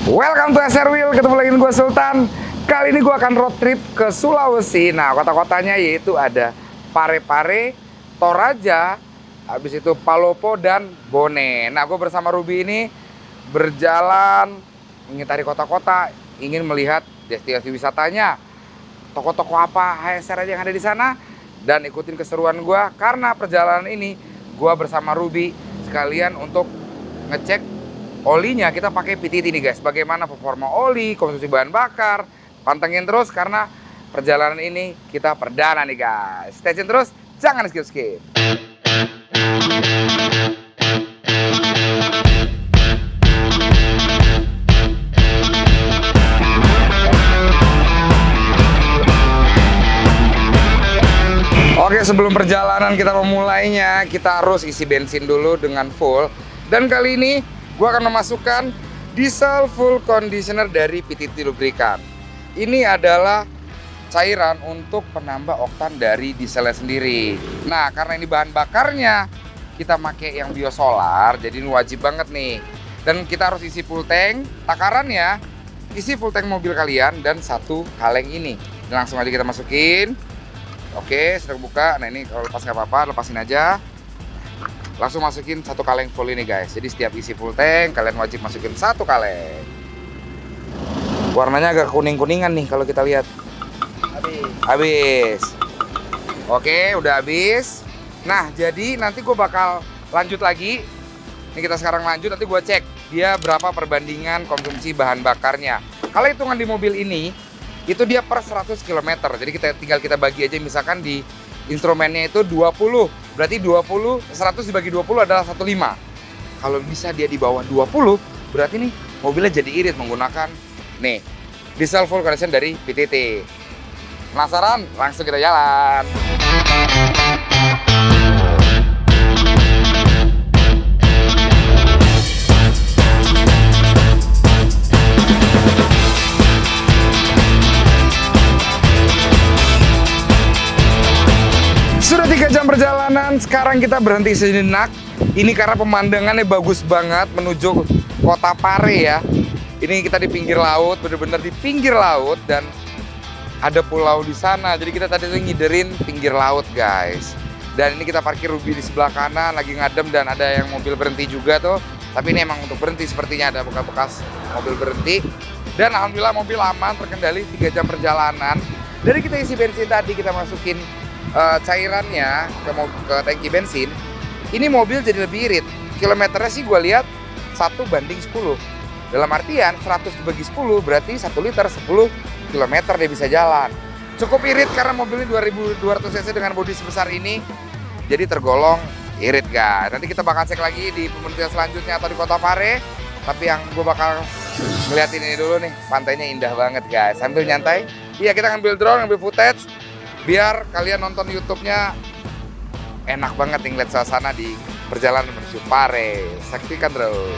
Welcome to SR Wheel, ketemu lagi dengan gue Sultan. Kali ini gue akan road trip ke Sulawesi. Nah, kota-kotanya yaitu ada Parepare, Toraja, habis itu Palopo dan Bone. Nah, gue bersama Ruby ini berjalan mengitari kota-kota, ingin melihat destinasi wisatanya, toko-toko apa HSR aja yang ada di sana, dan ikutin keseruan gue. Karena perjalanan ini gue bersama Ruby sekalian untuk ngecek olinya. Kita pakai PTT nih guys, bagaimana performa oli, konsumsi bahan bakar. Pantengin terus karena perjalanan ini kita perdana nih guys. Stay tune terus, jangan skip-skip. Oke, sebelum perjalanan kita memulainya, kita harus isi bensin dulu dengan full. Dan kali ini gue akan memasukkan diesel full conditioner dari PTT Lubrikan. Ini adalah cairan untuk penambah oktan dari dieselnya sendiri. Nah, karena ini bahan bakarnya kita pakai yang biosolar, jadi ini wajib banget nih. Dan kita harus isi full tank. Takarannya isi full tank mobil kalian dan satu kaleng ini. Dan langsung aja kita masukin. Oke, sudah buka. Nah, ini kalau lepas nggak apa-apa, lepasin aja. Langsung masukin satu kaleng full ini guys. Jadi setiap isi full tank kalian wajib masukin satu kaleng. Warnanya agak kuning-kuningan nih kalau kita lihat. Habis. Oke, udah habis. Nah, jadi nanti gue bakal lanjut lagi. Ini kita sekarang lanjut, nanti gue cek dia berapa perbandingan konsumsi bahan bakarnya. Kalau hitungan di mobil ini, itu dia per 100 km. Jadi tinggal kita bagi aja, misalkan di instrumennya itu 20. Berarti 20, 100 dibagi 20 adalah 1,5. Kalau bisa dia di bawah 20, berarti nih mobilnya jadi irit menggunakan nih diesel full conditioner dari PTT. Penasaran? Langsung kita jalan. Sudah 3 jam perjalanan, sekarang kita berhenti sejenak. Ini karena pemandangannya bagus banget menuju kota Pare ya. Ini kita di pinggir laut, bener-bener di pinggir laut, dan ada pulau di sana. Jadi kita tadi tuh ngiderin pinggir laut guys. Dan ini kita parkir Ruby di sebelah kanan, lagi ngadem, dan ada yang mobil berhenti juga tuh. Tapi ini emang untuk berhenti, sepertinya ada bekas mobil berhenti. Dan alhamdulillah mobil aman, terkendali 3 jam perjalanan. Dari kita isi bensin tadi, kita masukin cairannya ke tangki bensin. Ini mobil jadi lebih irit. Kilometernya sih gue lihat 1:10. Dalam artian 100 dibagi 10 berarti 1 liter 10 km dia bisa jalan. Cukup irit karena mobilnya 2200 cc dengan bodi sebesar ini. Jadi tergolong irit guys. Nanti kita bakal cek lagi di pemberhentian selanjutnya atau di kota Pare. Tapi yang gue bakal ngeliatin ini dulu nih, pantainya indah banget guys. Sambil nyantai. Iya, kita ngambil drone, ngambil footage biar kalian nonton YouTube-nya enak banget nih ngeliat suasana di perjalanan menuju Pare. Saksikan terus.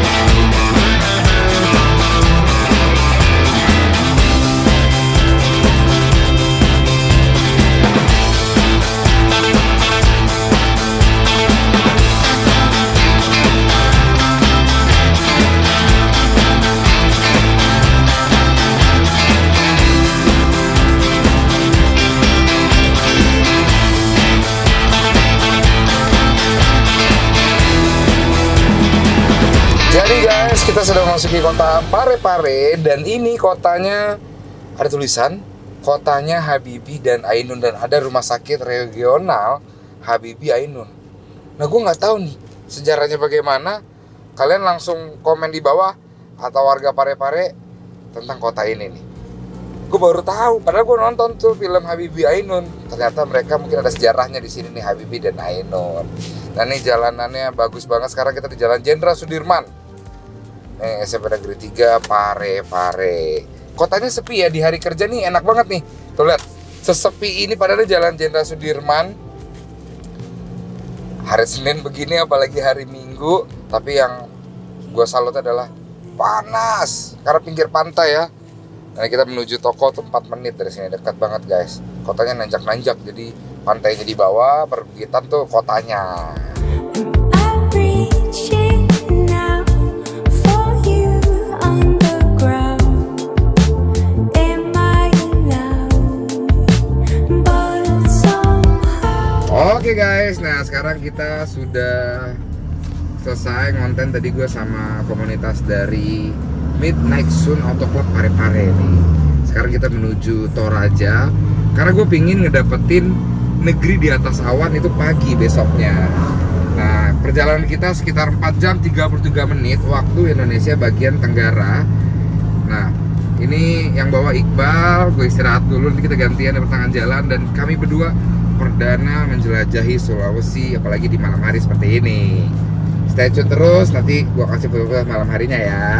Jadi guys, kita sudah memasuki kota Parepare, dan ini kotanya ada tulisan kotanya Habibie dan Ainun, dan ada rumah sakit regional Habibie Ainun. Nah, gue nggak tahu nih sejarahnya bagaimana. Kalian langsung komen di bawah atau warga Parepare tentang kota ini nih. Gue baru tahu, padahal gue nonton tuh film Habibie Ainun. Ternyata mereka mungkin ada sejarahnya di sini nih, Habibie dan Ainun. Nah, ini jalanannya bagus banget. Sekarang kita di Jalan Jenderal Sudirman. SMP Negeri 3 Parepare. Kotanya sepi ya, di hari kerja nih enak banget nih. Tuh lihat, sesepi ini padahal Jalan Jenderal Sudirman. Hari Senin begini, apalagi hari Minggu. Tapi yang gue salut adalah panas karena pinggir pantai ya. Nah, kita menuju toko tuh 4 menit dari sini, dekat banget guys. Kotanya nanjak-nanjak, jadi pantainya di bawah, perbukitan tuh kotanya. I'm reaching out for you under Nah sekarang kita sudah selesai ngonten tadi gue sama komunitas dari Midnight Sun Auto Club Parepare nih. Sekarang kita menuju Toraja karena gue pingin ngedapetin negeri di atas awan itu pagi besoknya. Nah perjalanan kita sekitar 4 jam 33 menit waktu Indonesia bagian Tenggara. Nah ini yang bawa Iqbal, gue istirahat dulu, nanti kita gantian di pertengahan jalan. Dan kami berdua perdana menjelajahi Sulawesi, apalagi di malam hari seperti ini. Stay tune terus, nanti gue kasih foto-foto malam harinya ya.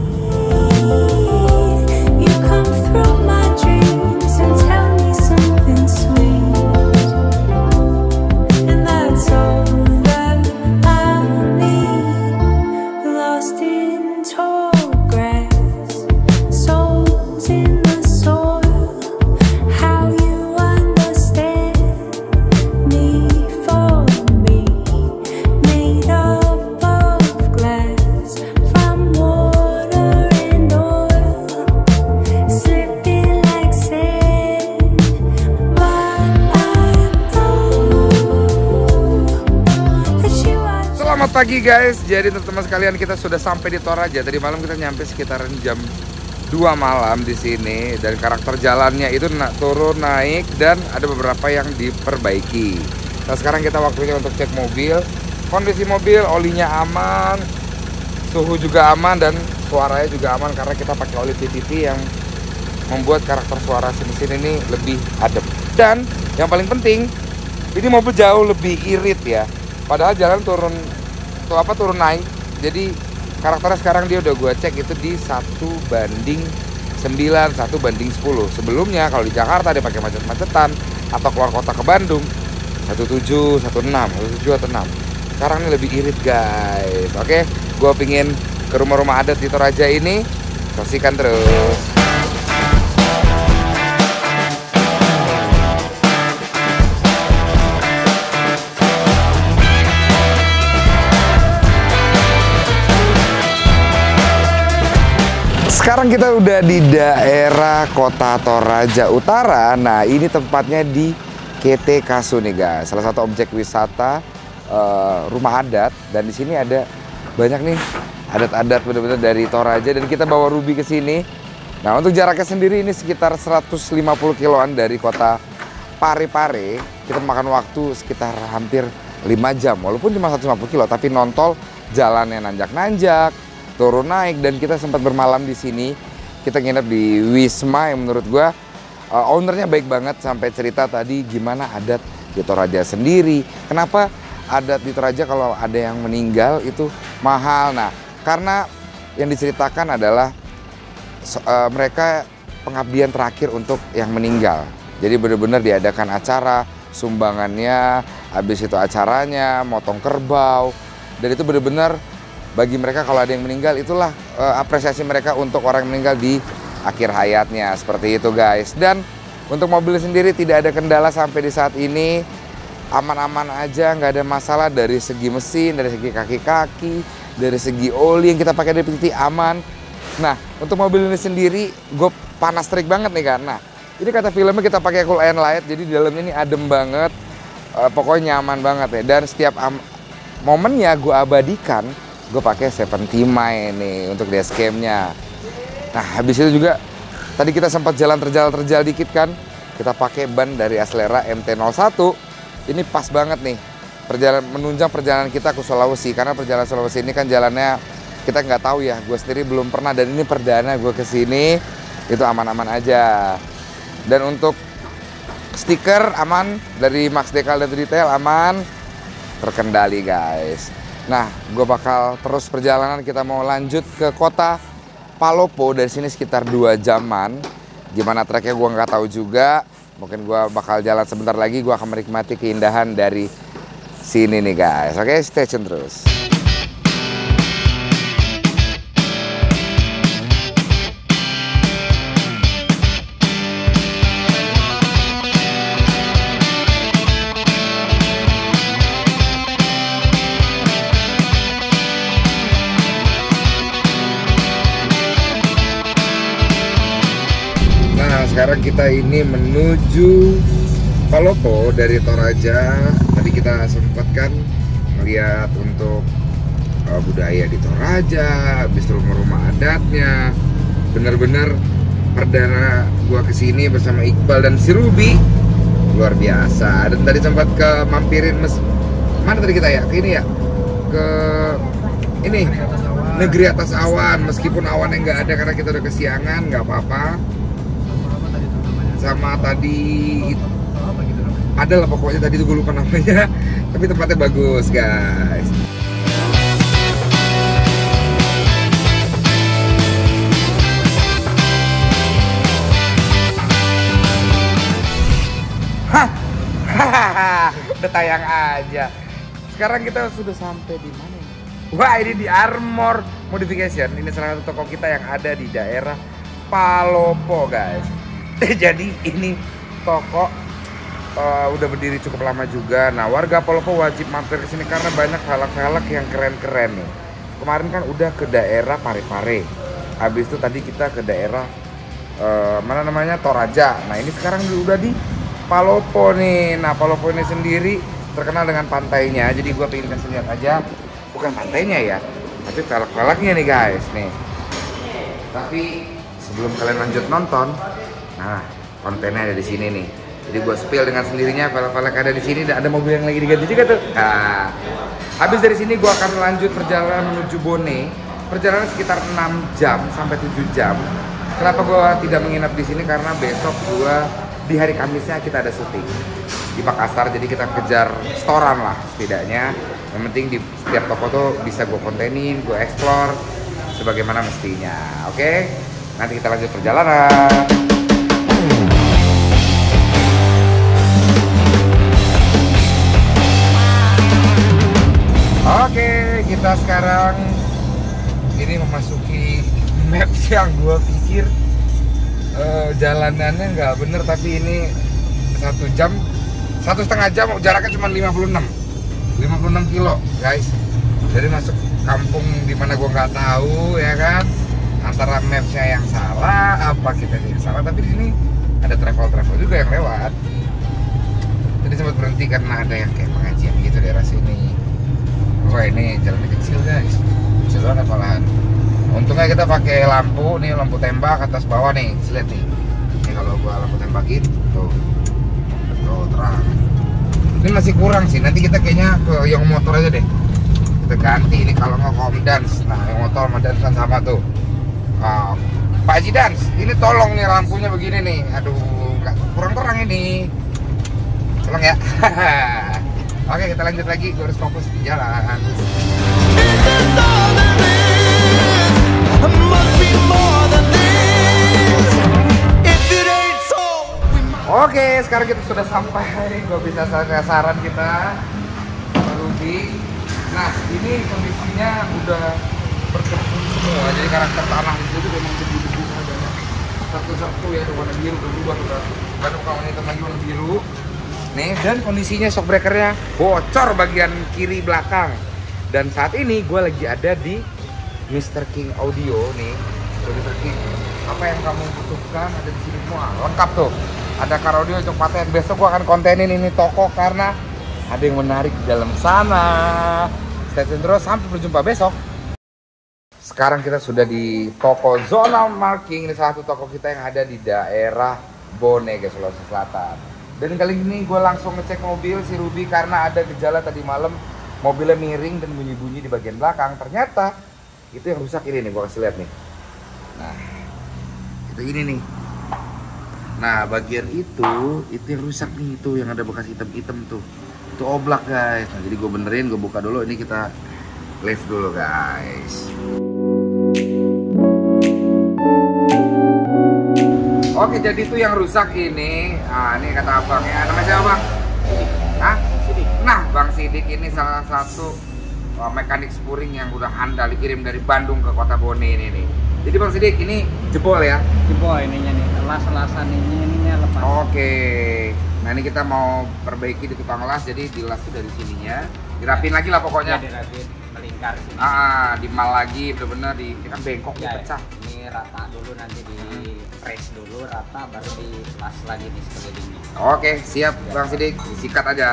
Selamat pagi guys, jadi teman-teman sekalian kita sudah sampai di Toraja. Tadi malam kita nyampe sekitaran jam 2 malam di sini dan karakter jalannya itu turun naik dan ada beberapa yang diperbaiki. Nah sekarang kita waktunya untuk cek mobil, kondisi mobil, olinya aman, suhu juga aman dan suaranya juga aman karena kita pakai oli PTT yang membuat karakter suara mesin ini lebih adem. Dan yang paling penting, ini mobil jauh lebih irit ya. Padahal jalan turun naik, jadi karakternya sekarang dia udah gue cek itu di 1:9, 1:10. Sebelumnya kalau di Jakarta dia pakai macet-macetan atau keluar kota ke Bandung 17, 16, 17 atau 6. Sekarang ini lebih irit guys. Oke, gue pingin ke rumah-rumah adat di Toraja ini, saksikan terus. Sekarang kita udah di daerah kota Toraja Utara. Nah ini tempatnya di KT Kasu nih guys, salah satu objek wisata rumah adat. Dan di sini ada banyak nih adat-adat bener-bener dari Toraja dan kita bawa Ruby ke sini. Nah untuk jaraknya sendiri ini sekitar 150 kiloan dari kota Parepare. Kita makan waktu sekitar hampir 5 jam, walaupun cuma 150 kilo tapi nontol jalannya nanjak-nanjak, turun naik, dan kita sempat bermalam di sini. Kita nginep di Wisma yang menurut gua ownernya baik banget, sampai cerita tadi gimana adat di Toraja sendiri. Kenapa adat di Toraja kalau ada yang meninggal itu mahal? Nah, karena yang diceritakan adalah mereka pengabdian terakhir untuk yang meninggal. Jadi benar-benar diadakan acara, sumbangannya, habis itu acaranya, motong kerbau, dan itu benar-benar bagi mereka kalau ada yang meninggal itulah apresiasi mereka untuk orang yang meninggal di akhir hayatnya, seperti itu guys. Dan untuk mobil sendiri tidak ada kendala sampai di saat ini, aman-aman aja, nggak ada masalah dari segi mesin, dari segi kaki-kaki, dari segi oli yang kita pakai dari PTT aman. Nah untuk mobil ini sendiri gue panas terik banget nih kan. Nah ini kata filmnya kita pakai cool and light, jadi di dalamnya ini adem banget, pokoknya nyaman banget ya. Dan setiap momennya gue abadikan, gue pakai 70 miles nih untuk dashcamnya. Nah habis itu juga tadi kita sempat jalan terjal dikit kan, kita pakai ban dari Acelera MT-01. Ini pas banget nih menunjang perjalanan kita ke Sulawesi, karena perjalanan Sulawesi ini kan jalannya kita nggak tahu ya, gue sendiri belum pernah dan ini perdana gue kesini, itu aman-aman aja. Dan untuk stiker aman dari Max Decal dan Detail aman, terkendali guys. Nah, gue bakal terus perjalanan, kita mau lanjut ke kota Palopo, dari sini sekitar 2 jaman. Gimana treknya gue nggak tahu juga. Mungkin gue bakal jalan sebentar lagi, gue akan menikmati keindahan dari sini nih guys. Oke, stay tune terus. Sekarang kita ini menuju Palopo dari Toraja. tadi kita sempat kan melihat untuk budaya di Toraja, habis rumah-rumah adatnya. Bener-bener perdana gua kesini bersama Iqbal dan si Ruby luar biasa. Dan tadi sempat ke mampirin mana tadi kita ya? Ke ini ya? Ke ini Negeri Atas Awan. Meskipun awannya nggak ada karena kita udah kesiangan, nggak apa-apa. Sama tadi ada lah pokoknya tadi tuh gue lupa namanya. Tapi tempatnya bagus guys. Udah tayang aja. Sekarang kita sudah sampai di mana? Wah, ini di Armor Modification. Ini salah satu toko kita yang ada di daerah Palopo, guys. Jadi ini toko udah berdiri cukup lama juga. Nah, warga Palopo wajib mampir ke sini karena banyak velg-velg yang keren-keren nih. Kemarin kan udah ke daerah Parepare. Habis itu tadi kita ke daerah mana namanya Toraja. Nah, ini sekarang udah di Palopo nih. Nah, Palopo ini sendiri terkenal dengan pantainya. Jadi gua pengen kasih lihat aja, bukan pantainya ya, tapi velg-velgnya nih guys nih. Tapi sebelum kalian lanjut nonton, nah kontennya ada di sini nih. Jadi gua spill dengan sendirinya velg-velg ada di sini. Dan ada mobil yang lagi diganti juga tuh. Nah, habis dari sini gua akan lanjut perjalanan menuju Bone. Perjalanan sekitar 6 jam sampai 7 jam. Kenapa gua tidak menginap di sini? Karena besok gua di hari Kamisnya kita ada syuting di Makassar, jadi kita kejar setoran lah setidaknya. Yang penting di setiap toko tuh bisa gue kontenin, gue explore sebagaimana mestinya. Oke, nanti kita lanjut perjalanan. Oke, kita sekarang ini memasuki maps yang gue pikir jalanannya nggak bener, tapi ini 1 jam, 1,5 jam, jaraknya cuma 56 kilo guys. Jadi masuk kampung dimana gua nggak tahu ya kan, antara mapsnya yang salah apa kita yang salah. Tapi di sini ada travel juga yang lewat. Tadi sempat berhenti karena ada yang kayak pengajian gitu daerah sini. Wah, ini jalannya kecil guys, kecil banget malahan. Untungnya kita pakai lampu nih, lampu tembak atas bawah nih, lihat nih. Ini kalau gua lampu tembakin tuh terang. Ini masih kurang sih. Nanti kita kayaknya ke yang motor aja deh. Kita ganti ini kalau nggak Dance. Nah, yang motor sama Dance kan sama tuh. Pak Haji Dance, ini tolong nih lampunya begini nih. Aduh, kurang terang ini. Tolong ya. Oke, kita lanjut lagi. Gue harus fokus di jalan. Oke, sekarang kita sudah sampai. Gue bisa saran kita Ruby. Nah, ini kondisinya udah berkebun semua. Jadi karakter tanah di situ memang debu-debu adanya. Satu-satu ya warna biru, berubah udah. Baru kalau ini lagi warna biru. Nih, dan kondisinya shock breakernya bocor bagian kiri belakang. Dan saat ini gue lagi ada di Mr. King Audio nih. Mr. King, apa yang kamu butuhkan ada di sini semua, lengkap tuh. Ada car audio untuk paten. Besok gua akan kontenin ini toko karena ada yang menarik di dalam sana. Stay tune terus, sampai berjumpa besok. Sekarang kita sudah di toko Zona Marking. Ini salah satu toko kita yang ada di daerah Bone, guys, Sulawesi Selatan. Dan kali ini gue langsung ngecek mobil si Ruby karena ada gejala tadi malam mobilnya miring dan bunyi-bunyi di bagian belakang. Ternyata itu yang rusak ini nih, gue kasih lihat nih. Nah, itu ini nih. Nah, bagian itu yang rusak nih, itu yang ada bekas hitam-hitam tuh. Itu oblak guys. Nah, jadi gue benerin, gue buka dulu. Ini kita lift dulu guys. Oke, jadi itu yang rusak ini. Nah, ini kata abangnya. Namanya siapa bang? Hah? Sidik. Nah, Bang Sidik ini salah satu mekanik spuring yang udah handal, dikirim dari Bandung ke kota Bone ini nih. Jadi Bang Sidik, ini jebol ya? Jebol ininya nih, las-lasan ininya lepas. Oke. Nah, ini kita mau perbaiki di tukang las, jadi dilas tuh dari sininya. Dirapin lagi lah pokoknya. Ya, dirapin, melingkar sini. Dimal lagi, bener-bener di kan bengkok ya, pecah. Ini rata dulu, nanti di press dulu rata, baru di las lagi nih sekelilingnya. Oke, siap Bang Sidik, disikat aja.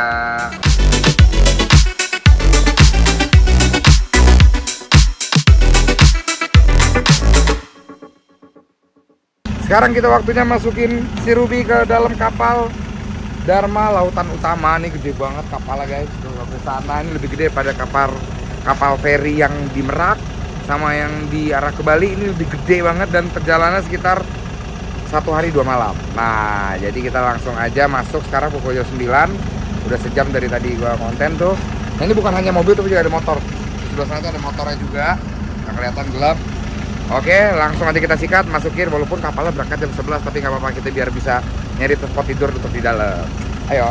Sekarang kita waktunya masukin si Ruby ke dalam kapal Dharma Lautan Utama. Nih gede banget kapalnya guys. Tuh ke sana, ini lebih gede pada kapal feri yang di Merak sama yang di arah ke Bali. Ini lebih gede banget dan perjalanan sekitar 1 hari 2 malam. Nah, jadi kita langsung aja masuk sekarang pukul 9. Udah sejam dari tadi gua konten tuh. Nah, ini bukan hanya mobil tapi juga ada motor. Di sebelah sana tuh ada motornya juga. Nggak kelihatan gelap. Oke, langsung aja kita sikat, masukin. Walaupun kapalnya berangkat jam 11, tapi nggak apa-apa, kita biar bisa nyari tempat tidur untuk di dalam. Ayo.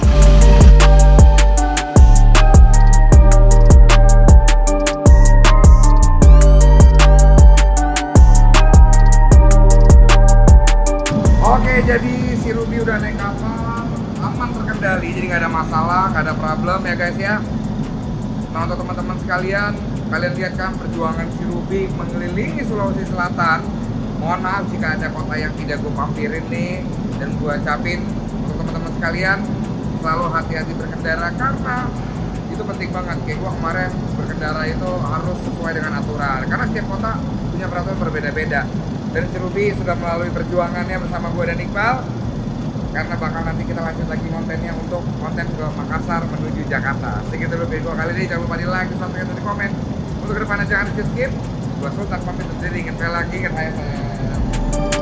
Oke, jadi si Ruby udah naik kapal, aman terkendali, jadi nggak ada masalah, nggak ada problem ya guys ya. Nah, untuk teman-teman sekalian, kalian lihat kan perjuangan si Ruby mengelilingi Sulawesi Selatan. Mohon maaf jika ada kota yang tidak gue pampirin nih, dan gue ucapin untuk teman-teman sekalian selalu hati-hati berkendara, karena itu penting banget. Kayak gue kemarin berkendara itu harus sesuai dengan aturan, karena setiap kota punya peraturan berbeda-beda. Dan si Ruby sudah melalui perjuangannya bersama gue dan Iqbal, karena bakal nanti kita lanjut lagi kontennya untuk konten ke Makassar menuju Jakarta. Segitu dulu video kali ini, jangan lupa di like, subscribe, dan di komen. Untuk kedepannya jangan di skip. Gua Sultan pamit undur diri, ingat lagi, ingat saya.